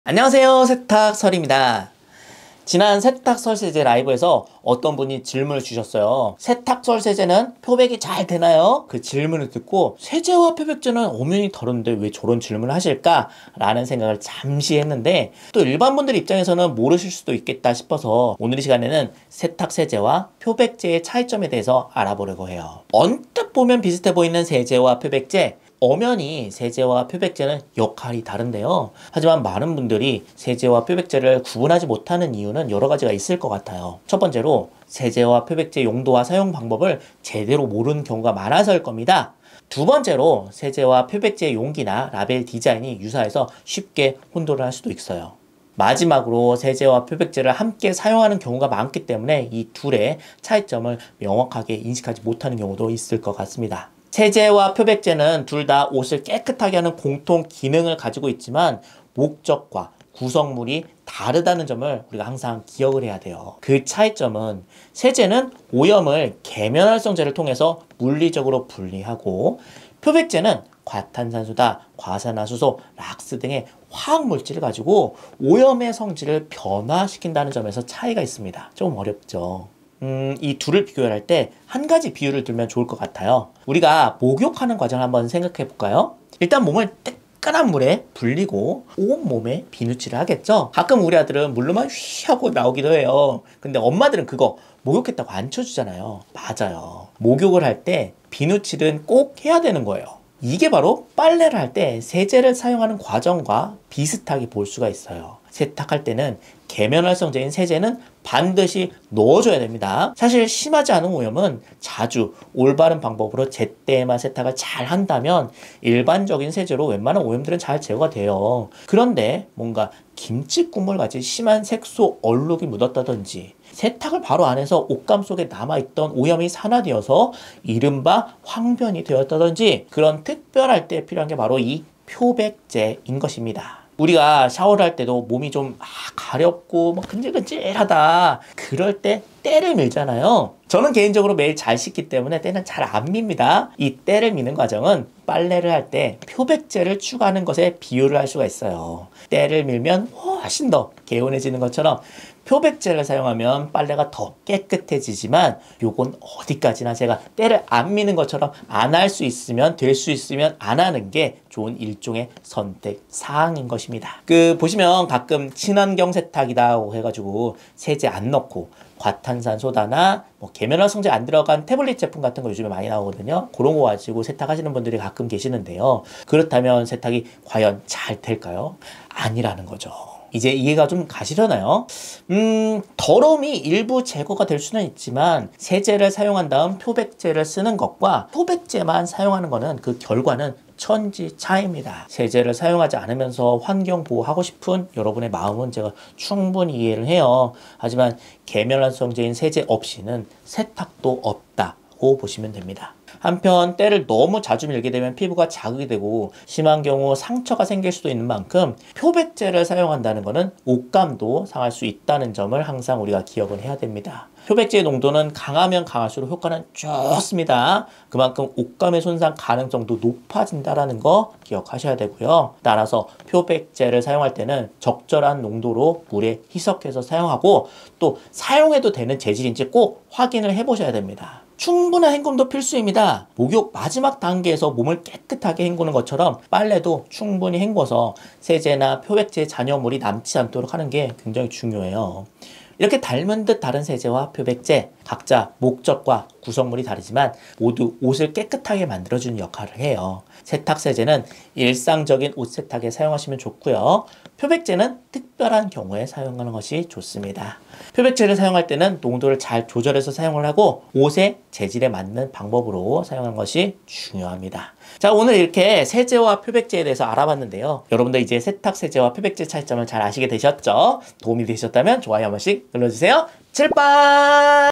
안녕하세요, 세탁설입니다. 지난 세탁설 세제 라이브에서 어떤 분이 질문을 주셨어요. 세탁설 세제는 표백이 잘 되나요? 그 질문을 듣고 세제와 표백제는 엄연히 다른데 왜 저런 질문을 하실까? 라는 생각을 잠시 했는데 또 일반 분들 입장에서는 모르실 수도 있겠다 싶어서 오늘 이 시간에는 세탁 세제와 표백제의 차이점에 대해서 알아보려고 해요. 언뜻 보면 비슷해 보이는 세제와 표백제, 엄연히 세제와 표백제는 역할이 다른데요. 하지만 많은 분들이 세제와 표백제를 구분하지 못하는 이유는 여러 가지가 있을 것 같아요. 첫 번째로 세제와 표백제 용도와 사용 방법을 제대로 모르는 경우가 많아서일 겁니다. 두 번째로 세제와 표백제 용기나 라벨 디자인이 유사해서 쉽게 혼돈을 할 수도 있어요. 마지막으로 세제와 표백제를 함께 사용하는 경우가 많기 때문에 이 둘의 차이점을 명확하게 인식하지 못하는 경우도 있을 것 같습니다. 세제와 표백제는 둘 다 옷을 깨끗하게 하는 공통 기능을 가지고 있지만 목적과 구성물이 다르다는 점을 우리가 항상 기억을 해야 돼요. 그 차이점은 세제는 오염을 계면활성제를 통해서 물리적으로 분리하고 표백제는 과탄산소다, 과산화수소, 락스 등의 화학물질을 가지고 오염의 성질을 변화시킨다는 점에서 차이가 있습니다. 좀 어렵죠. 이 둘을 비교할 때 한 가지 비유를 들면 좋을 것 같아요. 우리가 목욕하는 과정을 한번 생각해 볼까요? 일단 몸을 뜨끈한 물에 불리고 온몸에 비누칠을 하겠죠? 가끔 우리 아들은 물로만 휘 하고 나오기도 해요. 근데 엄마들은 그거 목욕했다고 안 쳐주잖아요. 맞아요. 목욕을 할 때 비누칠은 꼭 해야 되는 거예요. 이게 바로 빨래를 할 때 세제를 사용하는 과정과 비슷하게 볼 수가 있어요. 세탁할 때는 계면활성제인 세제는 반드시 넣어줘야 됩니다. 사실 심하지 않은 오염은 자주 올바른 방법으로 제때에만 세탁을 잘 한다면 일반적인 세제로 웬만한 오염들은 잘 제거가 돼요. 그런데 뭔가 김치 국물 같이 심한 색소 얼룩이 묻었다든지 세탁을 바로 안 해서 옷감 속에 남아있던 오염이 산화되어서 이른바 황변이 되었다든지 그런 특별할 때 필요한 게 바로 이 표백제인 것입니다. 우리가 샤워를 할 때도 몸이 좀 가렵고 막 근질근질하다 그럴 때 때를 밀잖아요. 저는 개인적으로 매일 잘 씻기 때문에 때는 잘 안 밉니다. 이 때를 미는 과정은 빨래를 할 때 표백제를 추가하는 것에 비유를 할 수가 있어요. 때를 밀면 훨씬 더 개운해지는 것처럼 표백제를 사용하면 빨래가 더 깨끗해지지만 요건 어디까지나 제가 때를 안 미는 것처럼 안 할 수 있으면 될 수 있으면 안 하는 게 좋은 일종의 선택 사항인 것입니다. 보시면 가끔 친환경 세탁이라고 해가지고 세제 안 넣고 과탄산소다나 계면활성제 안 들어간 태블릿 제품 같은 거 요즘에 많이 나오거든요. 그런 거 가지고 세탁하시는 분들이 가끔 계시는데요. 그렇다면 세탁이 과연 잘 될까요? 아니라는 거죠. 이제 이해가 좀 가시려나요? 더러움이 일부 제거가 될 수는 있지만 세제를 사용한 다음 표백제를 쓰는 것과 표백제만 사용하는 거는 그 결과는 천지 차이입니다. 세제를 사용하지 않으면서 환경 보호하고 싶은 여러분의 마음은 제가 충분히 이해를 해요. 하지만 계면활성제인 세제 없이는 세탁도 없다고 보시면 됩니다. 한편 때를 너무 자주 밀게 되면 피부가 자극이 되고 심한 경우 상처가 생길 수도 있는 만큼 표백제를 사용한다는 것은 옷감도 상할 수 있다는 점을 항상 우리가 기억을 해야 됩니다. 표백제의 농도는 강하면 강할수록 효과는 좋습니다. 그만큼 옷감의 손상 가능성도 높아진다는 거 기억하셔야 되고요. 따라서 표백제를 사용할 때는 적절한 농도로 물에 희석해서 사용하고 또 사용해도 되는 재질인지 꼭 확인을 해보셔야 됩니다. 충분한 헹굼도 필수입니다. 목욕 마지막 단계에서 몸을 깨끗하게 헹구는 것처럼 빨래도 충분히 헹궈서 세제나 표백제 잔여물이 남지 않도록 하는 게 굉장히 중요해요. 이렇게 닮은 듯 다른 세제와 표백제, 각자 목적과 구성물이 다르지만 모두 옷을 깨끗하게 만들어주는 역할을 해요. 세탁 세제는 일상적인 옷 세탁에 사용하시면 좋고요. 표백제는 특별한 경우에 사용하는 것이 좋습니다. 표백제를 사용할 때는 농도를 잘 조절해서 사용을 하고 옷의 재질에 맞는 방법으로 사용하는 것이 중요합니다. 자, 오늘 이렇게 세제와 표백제에 대해서 알아봤는데요. 여러분들 이제 세탁 세제와 표백제 차이점을 잘 아시게 되셨죠? 도움이 되셨다면 좋아요 한 번씩 눌러주세요. 칠빵!